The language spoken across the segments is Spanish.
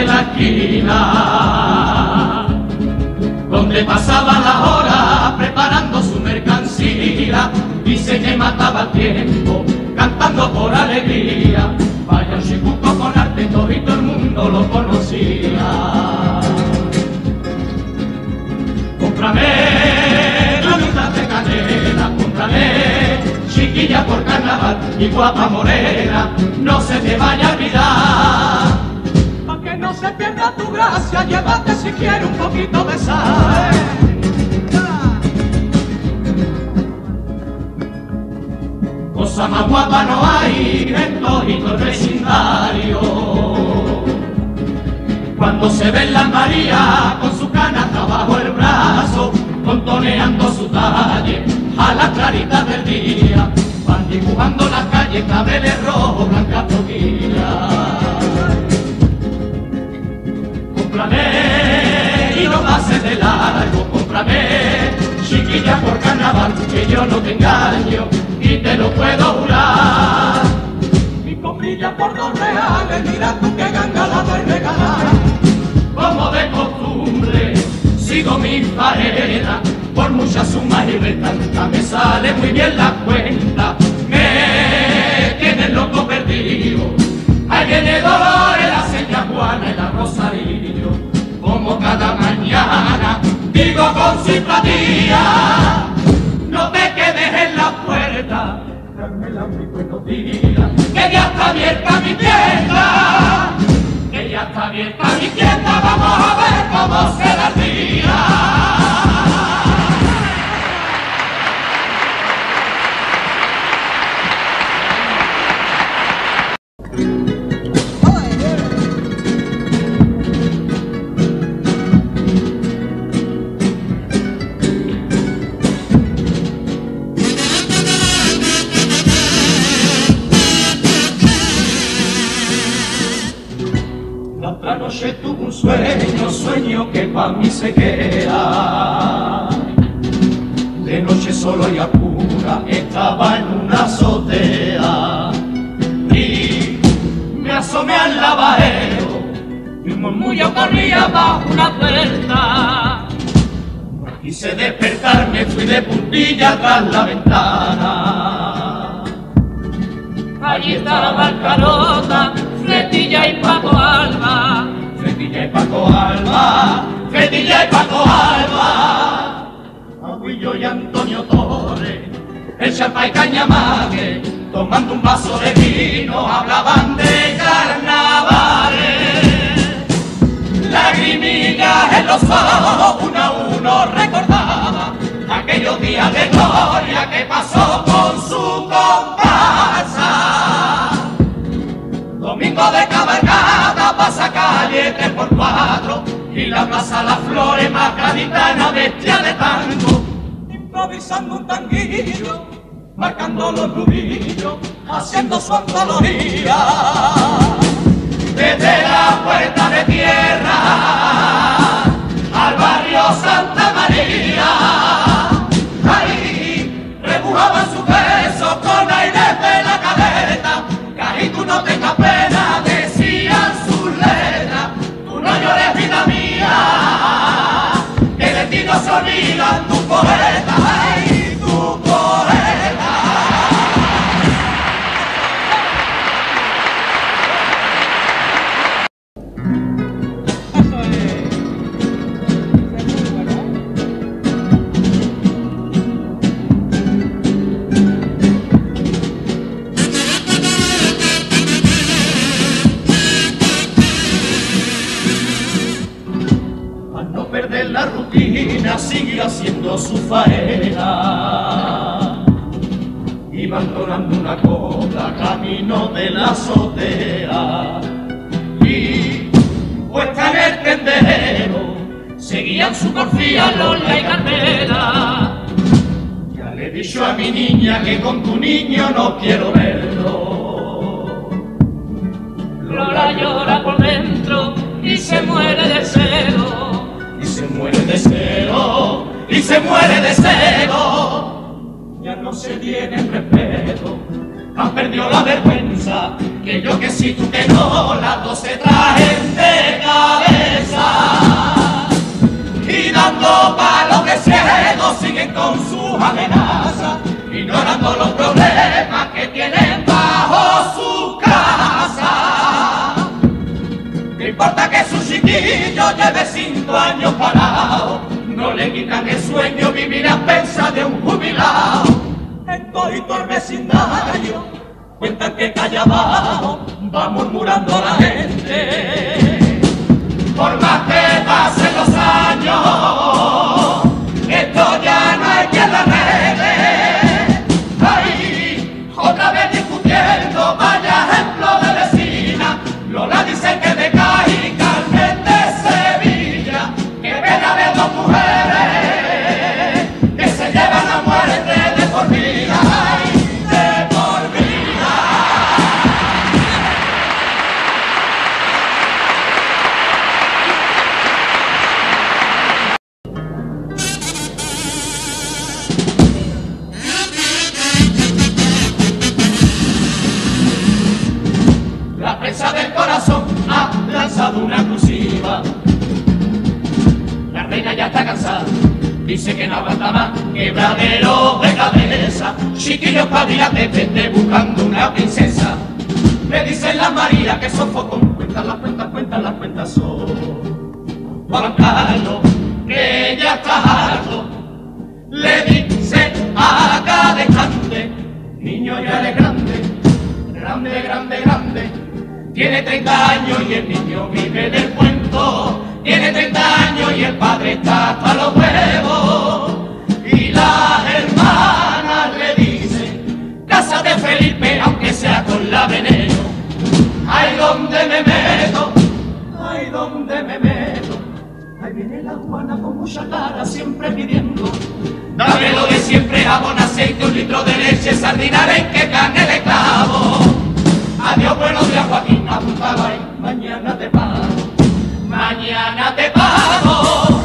de la esquina, donde pasaba la hora preparando su mercancía y se le mataba el tiempo cantando por alegría. Vaya un chicuco con arte y todo el mundo lo conocía. Cómprame la mitad de canela, cómprame chiquilla por carnaval y guapa morena, no se te vaya a olvidar. Pa' que no se pierda tu gracia, llévate si quieres un poquito de sal. Cosa más guapa no hay en todo el vecindario. Cuando se ve la María con su canasta bajo el brazo, contoneando su talle a las claritas del día, van dibujando las calles, claveles rojos, blancas toquillas. Cómprame y no pases de largo, cómprame chiquilla por carnaval, que yo no te engaño y te lo puedo jurar. Mi comilla por 2 reales, mira tú que ganga la doy regalar. Como de costumbre sigo mi faena, por muchas sumas y restas nunca me sale muy bien la cuenta. Me tienen loco perdido, ahí viene Dolores, la seña Juana y la Rosario. Como cada mañana digo con simpatía, no te quedes en la puerta, Carmela, muy buenos días, que ya está abierta mi tienda, que ya está abierta mi tienda, vamos a ver cómo se la tira. La noche tuve un sueño que pa' mí se queda. De noche solo y apura estaba en una azotea y me asomé al lavadero y un murmullo corría bajo una puerta. No quise despertarme, fui de puntilla tras la ventana. Allí estaba el Carota, Fletilla y Paco Alba, Fletilla y Paco Alba, Fletilla y Paco Alba, Agüillo y Antonio Torres, el Chapa y Cañamague, tomando un vaso de vino, hablaban de carnavales. Lagrimillas en los ojos, uno a uno recordaba aquellos días de gloria que pasó con su comparsa. Domingo de cabalgada, pasacalle 3x4 y la plaza Las Flores más gaditana, bestia de tango, improvisando un tanguillo, marcando los nudillos, haciendo su antología. Desde la Puerta de Tierra al barrio Santa María, ahí rebujaban sus besos con aire de la cabeza. Y tú no tengas pena, decían sus letras, tú no llores vida mía, que de ti no se olvidan tus poetas, ay, tus poetas. La rutina sigue haciendo su faena, iban donando una cola camino de la azotea y puesta en el tendero seguían su porfía Lola y Carmela. Ya le he dicho a mi niña que con tu niño no quiero verlo. Lola llora por dentro y se muere de celo. Y se muere de celo, y se muere de celo. Ya no se tienen respeto, han perdido la vergüenza, que yo que sí, tú que no, las dos se trajen de casa. siguen con sus amenazas, ignorando los problemas que tienen bajo su casa. No importa que su chiquillo lleve 5 años parado, no le quitan el sueño vivir a pensar de un jubilado. En todo el vecindario cuentan que calle abajo va murmurando la gente. Por más que pasen los años, esto ya no hay quien la arregle. Ahí, otra vez discutiendo, vaya ejemplo de vecina. Lola dice que de Cádiz y Carmen de Sevilla, que pena ver 2 mujeres que se llevan a muerte de por vida. Ay, de por vida. La prensa del corazón ha lanzado una exclusiva. La reina ya está cansada, dice que no aguanta más, quebradero de cabeza. Chiquillos pavilates, vete buscando una princesa. Le dicen las María que son focos, cuentan las cuentas son. Juan Carlos, que ya está harto, le dice a cada dejante, niño ya eres grande, grande, grande, grande. Tiene 30 años y el niño vive del cuento. Tiene 30 años y el padre está hasta los huevos. Y las hermanas le dicen, cásate Felipe, aunque sea con la Veneno. Ay, ¿dónde me meto? Ay, ¿dónde me meto? Ahí viene la Juana con mucha cara, siempre pidiendo, dame lo de siempre, jabón, aceite, 1 litro de leche, sardina, arenque, carne de clavo. Adiós, buenos días, Joaquín, apuntaba ahí, mañana te pago, mañana te pago.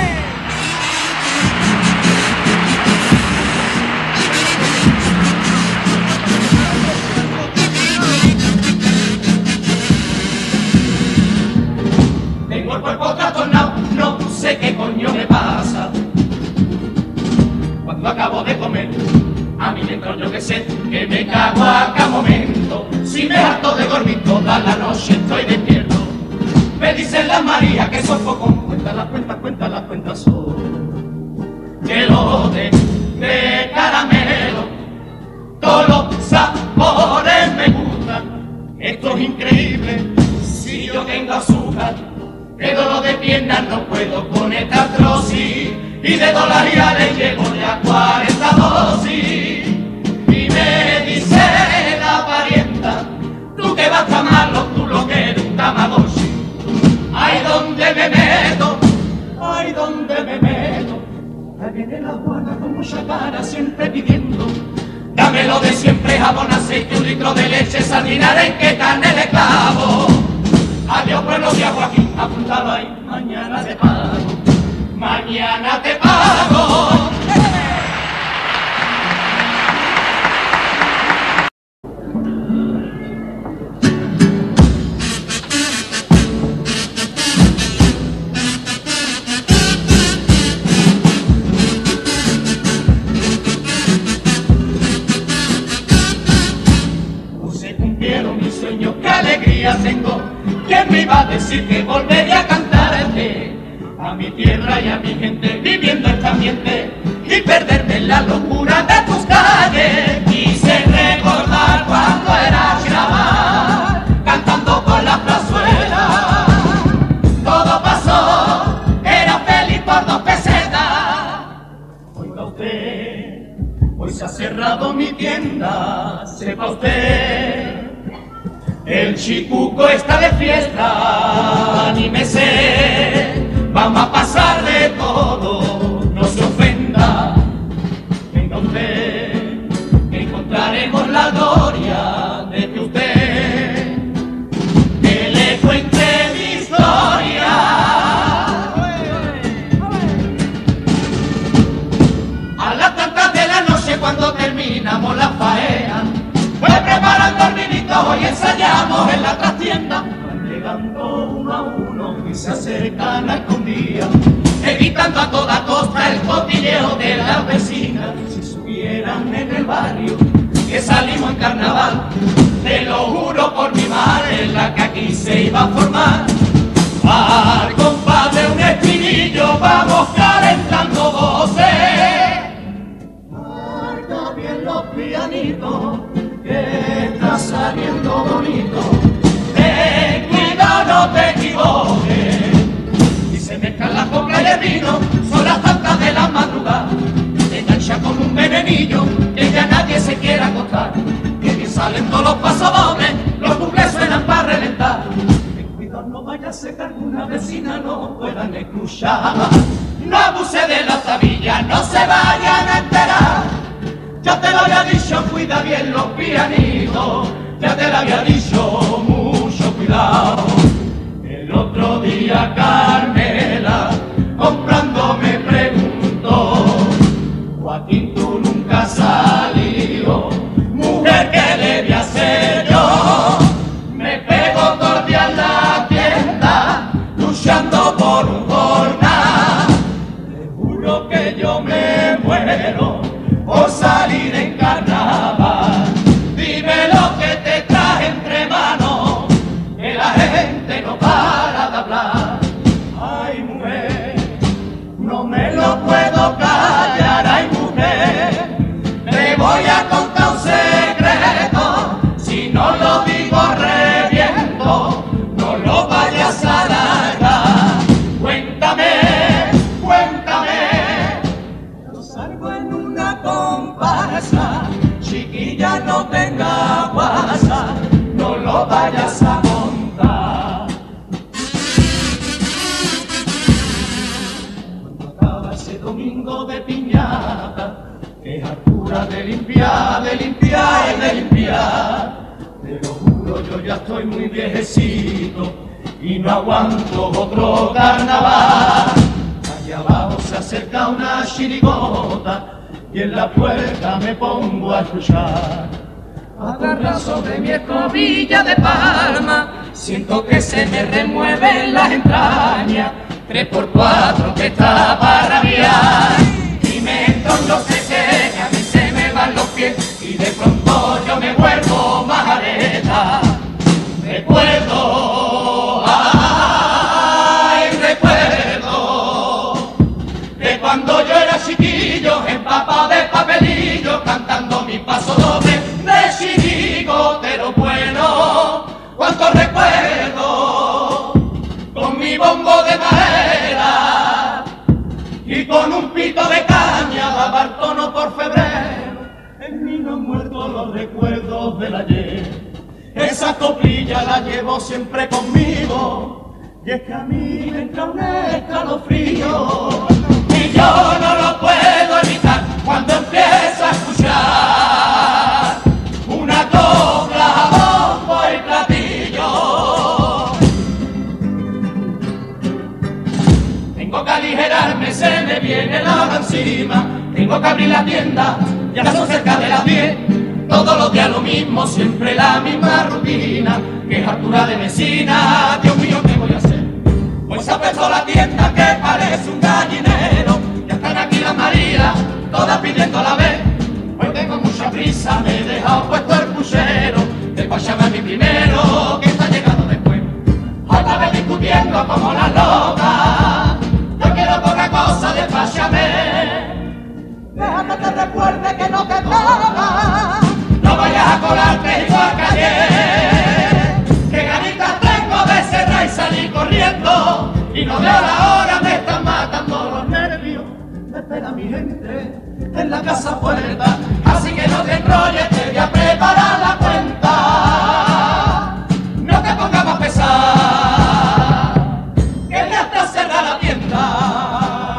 Tengo el cuerpo trastornado, no sé qué coño me pasa. Cuando acabo de comer, a mí me entró, yo que sé, que me cago a cada momento. Si me harto de dormir toda la noche estoy despierto. Me dicen las María que son pocos, cuenta las cuentas son. Que lo de caramelo, todos los sabores me gustan. Esto es increíble, si yo tengo azúcar, que dolor de piernas no puedo con esta trosis. Y de dólares ya le llevo ya 40 dosis. Y me dice la parienta, tú que vas tan malo, tú lo que eres un tamagotchi. Ay, ¿dónde me meto? Ay, ¿dónde me meto? Ahí viene la Juana con mucha cara, siempre pidiendo, dame lo de siempre, jabón, aceite, 1 litro de leche, sardina, arenque, carne de clavo. Adiós, buenos días, Joaquín, apuntado ahí, mañana te pago, mañana te pago. Se cumplieron mis sueños, qué alegría tengo. ¿Quién me iba a decir que volvería a cantarte a mi tierra y a mi gente, viviendo este ambiente y perderme en la locura de tus calles? Quise recordar cuando era chaval, cantando con la plazuela. Todo pasó, era feliz por 2 pesetas. Oiga usted, hoy se ha cerrado mi tienda, sepa usted, el chicuco está de fiesta, anímese, vamos a pasar de todo, no se ofenda. Venga usted, que encontraremos la gloria de que usted, que le cuente mi historia. A las tantas de la noche cuando terminamos la faena, voy preparando el vinito, hoy ensayamos en la trastienda. Van llegando uno a uno y se acercan a escondidas. evitando a toda costa el cotilleo de las vecinas. Si supieran en el barrio que salimos en carnaval, te lo juro por mi madre, la que aquí se iba a formar. Al compás de un espinillo vamos calentando voces. Marca bien los pianitos, que está saliendo bonito. Ten cuidado, no te equivoques. Si se mezclan las coplas y el vino, son las tantas de la madrugada. Te engancha como un venenillo, que ya nadie se quiera acostar. Que bien salen todos los pasodobles, los bucles suenan para reventar. Ten cuidado, no vaya a ser que alguna vecina no puedan escuchar. No abuse de la tabilla, no se vayan a enterar. Ya te lo había dicho, cuida bien los pianitos. Ya te lo había dicho, mucho cuidado. El otro día Carmela, comprando me preguntó: Joaquín, tú nunca has salido, mujer, ¿qué debía hacer yo? Me pego cordial la tienda, luchando por un jornal. Te juro que yo me muero por salir en carnaval. Dime lo que te traje entre manos, que la gente no para de hablar. Ay, mujer, no me lo puedo callar. Ay, mujer, te voy a contar un secreto. Si no lo digo reviento, no lo vayas a largar. Cuéntame, cuéntame. Yo salgo en una comparsa, chiquilla, no tenga guasa, no lo vayas a contar. Cuando acaba ese domingo de piñata, es altura de limpiar, de limpiar y de limpiar. Te lo juro, yo ya estoy muy viejecito y no aguanto otro carnaval. Allá abajo se acerca una chirigota y en la puerta me pongo a escuchar. Agarra sobre mi escobilla de palma, siento que se me remueven las entrañas. 3x4 que está para rabiar, y me entro no sé qué, a mí se me van los pies y de pronto yo me vuelvo majareta. Recuerdo, ay, recuerdo de cuando yo era chiquillo, empapado de papelillo, cantando mi paso doble de chirigotero bueno. Cuánto recuerdo con mi bombo de madera y con un pito de caña daba el tono por febrero. En mí no han muerto los recuerdos del ayer. Esa coplilla la llevo siempre conmigo, y es que a mí me entra un escalofrío y yo no lo puedo evitar cuando empiezo a escuchar una copla, bombo y platillo. Tengo que aligerarme, se me viene la hora encima, tengo que abrir la tienda, ya son cerca de las 10. Todos los días lo mismo, siempre la misma rutina, que es altura de vecina. Dios mío, ¿qué voy a hacer? Pues ha puesto la tienda que parece un gallinero. Ya están aquí las Marías, todas pidiendo a la vez. Hoy tengo mucha prisa, me he dejado puesto el puchero. Despáchame a mi primero, que está llegando después. Otra vez discutiendo como las locas. Yo quiero poca cosa, despáchame. Déjame que te recuerde que no te toca. No vayas a colarte igual que ayer. Que ganitas tengo de cerrar y salir corriendo. Y no veo la hora, me están matando los nervios. Me espera mi gente en la casa puerta. Así que no te enrolles, te voy a preparar la cuenta. No te pongas más pesar, que ya está cerrada la tienda.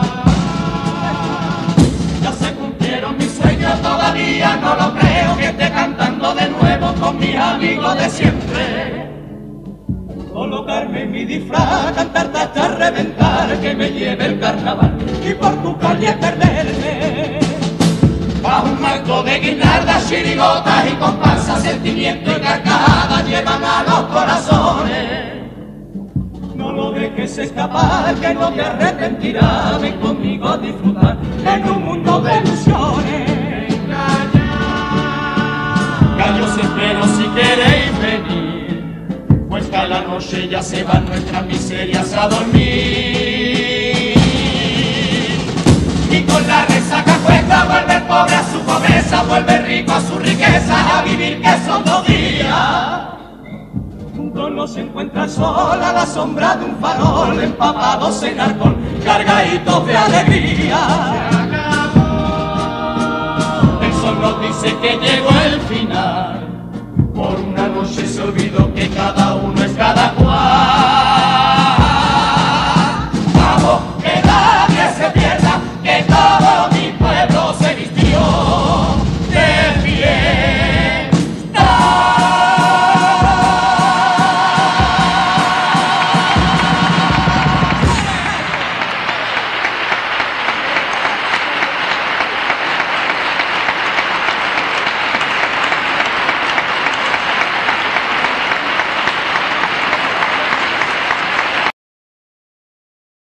Ya se cumplieron mis sueños, todavía no lo creo, que esté cantando de nuevo con mis amigos de siempre. Colocarme en mi disfraz, cantarte hasta reventar, que me lleve el carnaval y por tu calle perderme. Bajo un marco de guirnaldas, chirigotas y comparsas, sentimiento y carcajadas llevan a los corazones. No lo dejes quieres escapar, que no te arrepentirás, ven conmigo a disfrutar en un mundo de ilusiones. Gallos espero si queréis venir, pues que a la noche ya se van nuestras miserias a dormir. Y con la resaca cuesta vuelve el pobre a su pobreza, vuelve el rico a su riqueza, a vivir que son 2 días. Juntos nos encuentra el sol a la sombra de un farol, empapados en alcohol, cargaditos de alegría. El sol nos dice que llegó el final, por una noche se olvidó que cada uno es cada cual.